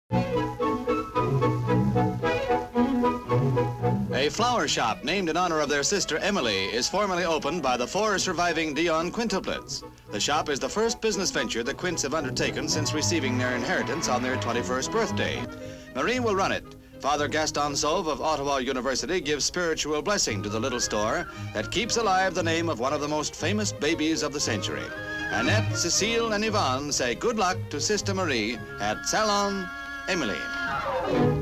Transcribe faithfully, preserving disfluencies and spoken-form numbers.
A flower shop named in honor of their sister Emilie is formally opened by the four surviving Dionne Quintuplets. The shop is the first business venture the Quints have undertaken since receiving their inheritance on their twenty-first birthday. Marie will run it. Father Gaston Sauve of Ottawa University gives spiritual blessing to the little store that keeps alive the name of one of the most famous babies of the century. Annette, Cécile, and Yvonne say good luck to Sister Marie at Salon Emilie.